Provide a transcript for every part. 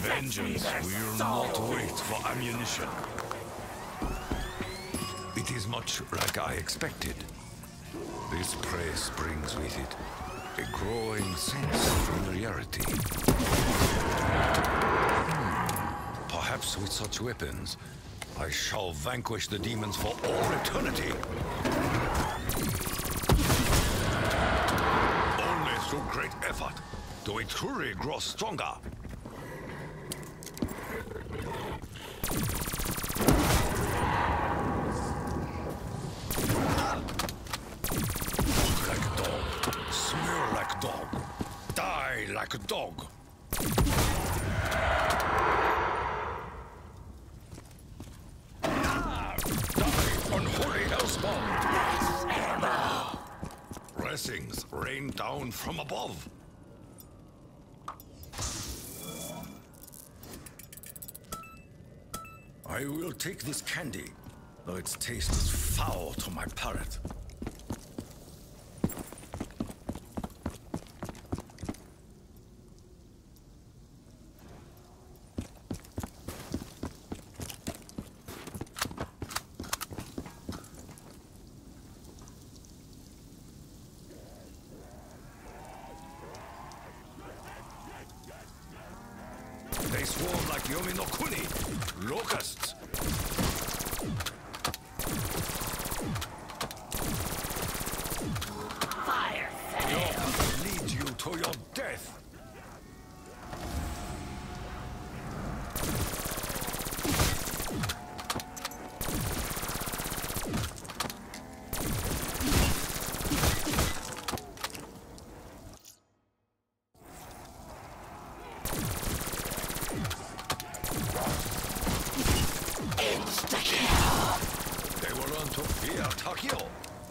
Vengeance will not wait for ammunition. It is much like I expected. This place brings with it a growing sense of familiarity. Perhaps with such weapons, I shall vanquish the demons for all eternity. Only through great effort do we truly grow stronger. Like a dog. Die, unholy hellspawn! Blessings rain down from above. I will take this candy, though its taste is foul to my palate. They swarm like Yomi no Kuni, locusts. Fire fail. Lead you to your death. They will learn to fear Takio.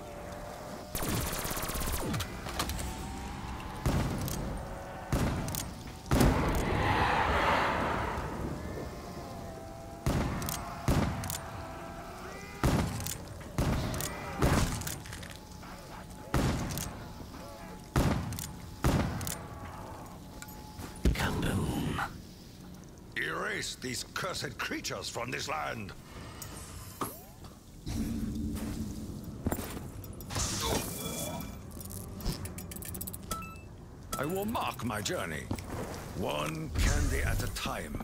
Kaboom. Erase these cursed creatures from this land. I will mark my journey, one candy at a time.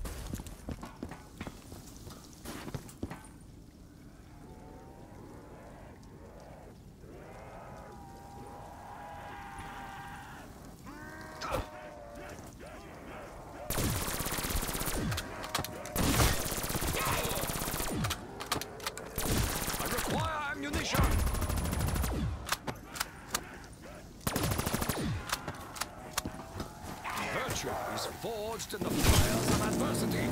I require ammunition! Virtue is forged in the fires of adversity.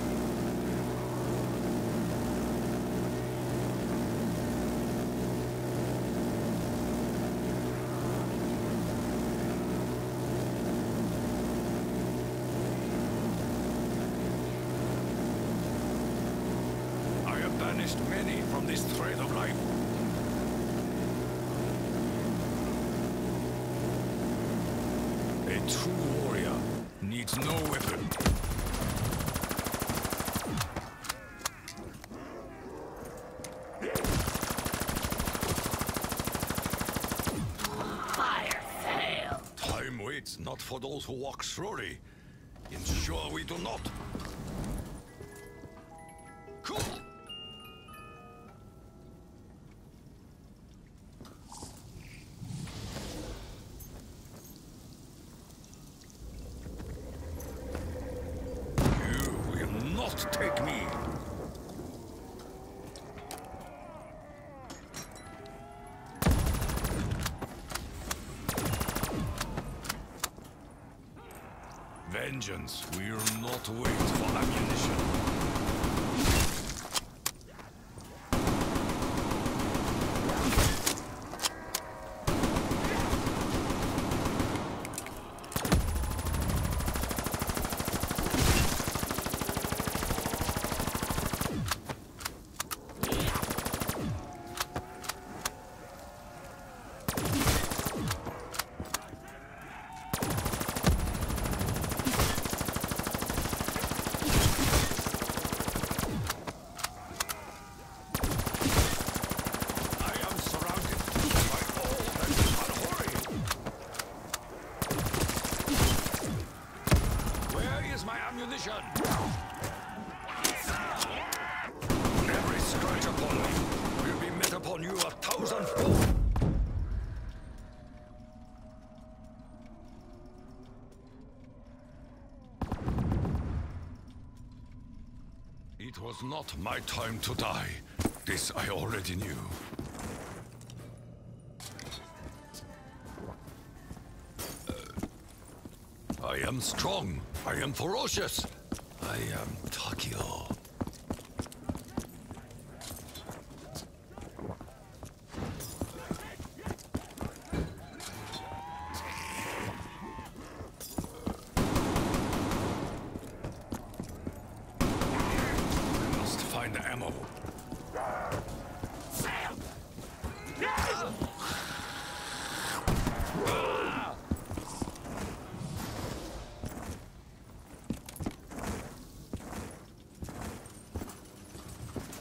I have banished many from this thread of life. A true warrior needs no weapon. Fire fail. Time waits not for those who walk slowly. Ensure we do not. Cool. Take me. Vengeance will not wait for ammunition. Destruction! Every scratch upon me will be met upon you 1,000-fold! It was not my time to die. This I already knew. I am strong. I am ferocious. I am Takio. I must find ammo.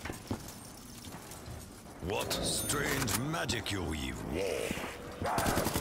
What strange magic you weave, War.